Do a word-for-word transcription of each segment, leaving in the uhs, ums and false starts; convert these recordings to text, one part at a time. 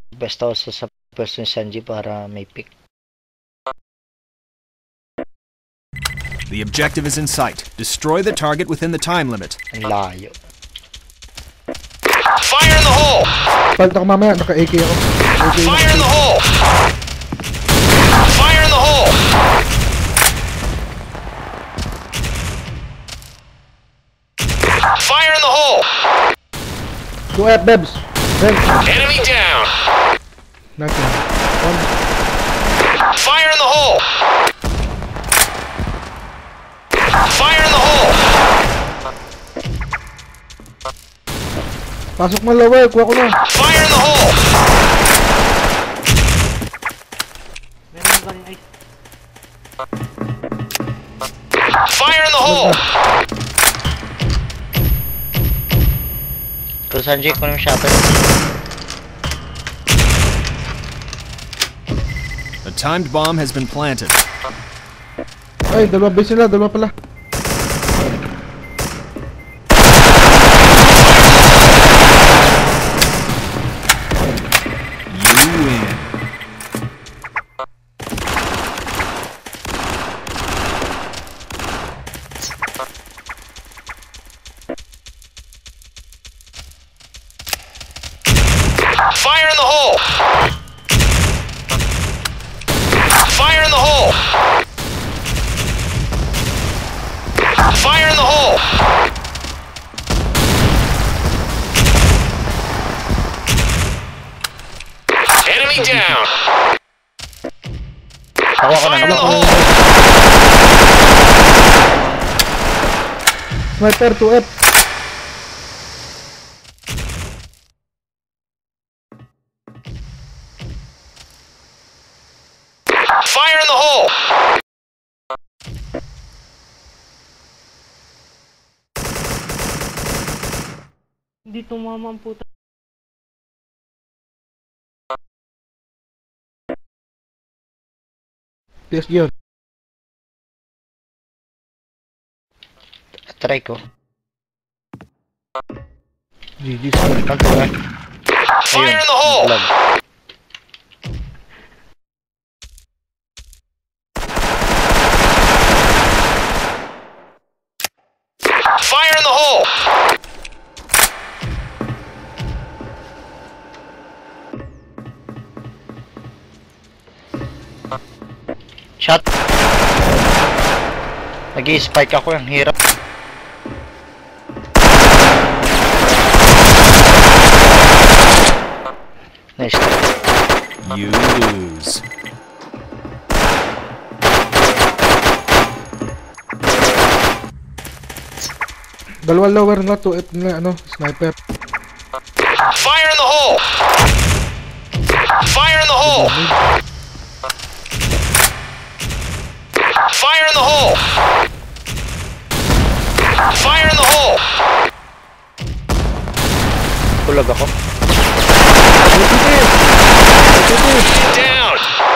Best ako sa, sa pwesto ni Sanji para may pick. The objective is in sight. Destroy the target within the time limit. Ang layo. Fire in the hole! Palit ako mamaya, naka-A K ako. A K Fire in the hole! Fire in the hole! Fire in the hole! two F, Bebs. Bebs. Enemy down! Nothing. One. Fire in the hole! Fire in the hole! Pasok mo lower, kuha ko na. Fire in the hole! Fire in the hole! Pero Sanji, kung yung shopper. A timed bomb has been planted. Ay, dalawa base nila, dalawa pala. You win. Fire in the hole! Fire in the hole! Fire in the hole! Enemy down! Fire in the hole! Sniper, two F. Fire in the hole! Hindi tumama ang puta. T S G yun. Try ko. G G. Pagkakas. Fire in the hole! Vlog. Fire in the hole! Shot. Nag-i-spike ako, ang hirap. Nice. You lose. Dalawa lower na, two F na, ano, sniper. Fire in the hole! Fire in the hole! Fire in the hole! Fire in the hole! Kulag ako. Down!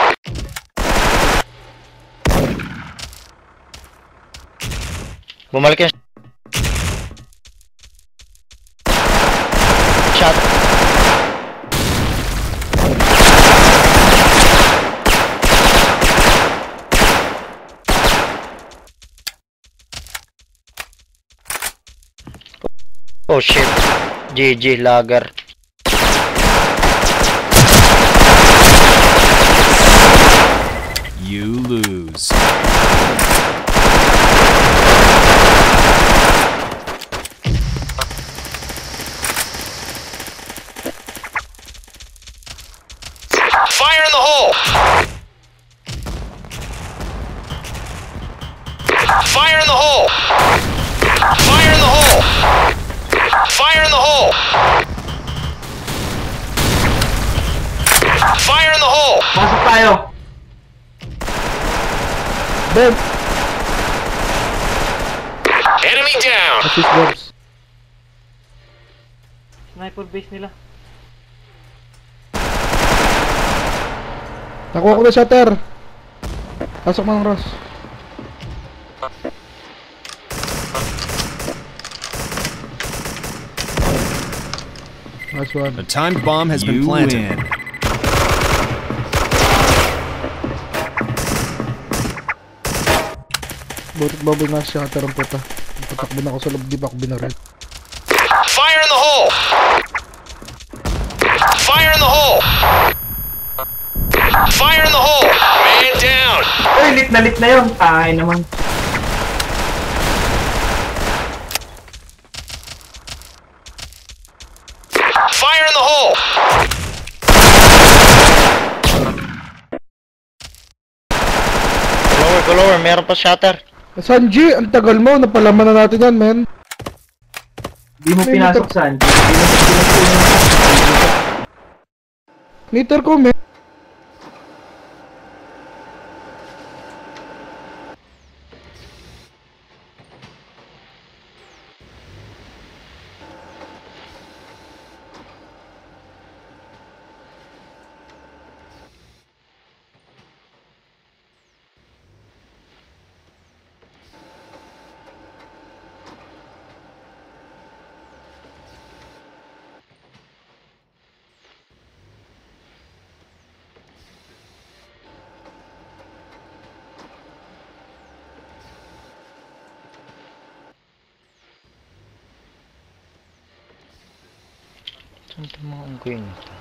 Bumalik yung shot. Oh shit. G G lager. You lose. Fire in the hole! Fire in the hole! Fire in the hole! Fire in the hole! Fire in the hole! Pasok tayo! Beb! Enemy down! Assist Bebs. Sniper base nila. Nakuha ko na shutter. Pasok mo ng Ross. Nice one. A timed bomb has been You planted. win. Butit baboy nga siya ang puta. Patakbo na ako sa loob, di pa ako binaril. Fire in the hole! Fire in the hole! Fire in the hole! Man down! Uy, lit na lit na yun. Ay naman. Fire in the hole! Go lower, go lower. Meron pa shatter. Sanji, ang tagal mo. Napalaman na natin yan, men. Di mo May pinasok meter- saan. Di mo pinasok. Meter ko, men. Saan ito mga unggoy nito?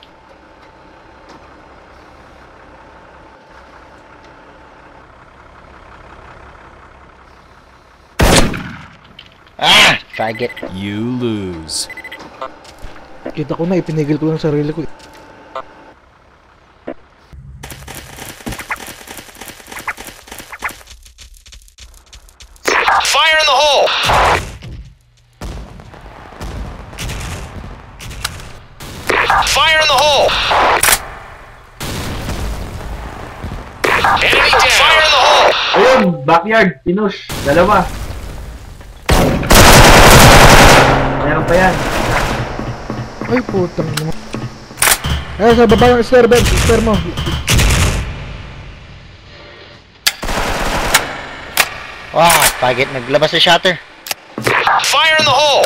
Ah! Faggot. You lose. Kita ko na, ipinigil ko lang sarili ko. eh. Fire in the hole! Fire in the hole! Enemy down! Fire in the hole! Ayun, backyard. Pinush. Dalawa. Meron pa yan. Ay, putang mo. Eh, sa baba yung stair, Ben. Stair mo. Ah! Faggot. Naglabas sa shatter. Fire in the hole!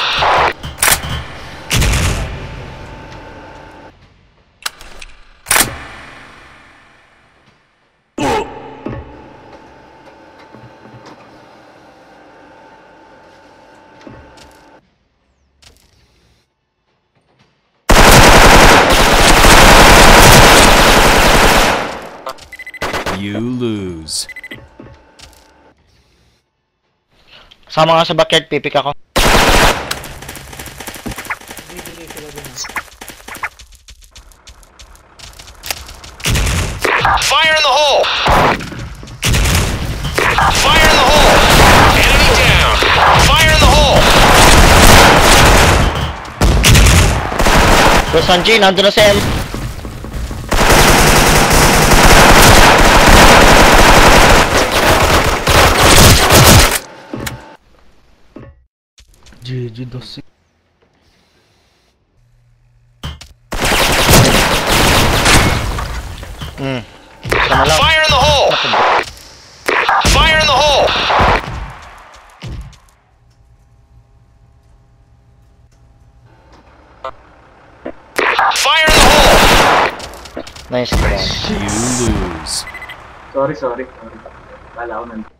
You lose. Sama nga sa backyard. Pipik ako. Fire in the hole! Fire in the hole! Enemy down! Fire in the hole! So Sanji, nandun na si M. G G dos. Hmm. Sama lang. Fire in the hole! Fire in the hole! Fire in the hole! Nice try. You lose. Sorry, sorry. sorry. Kala ko nandun.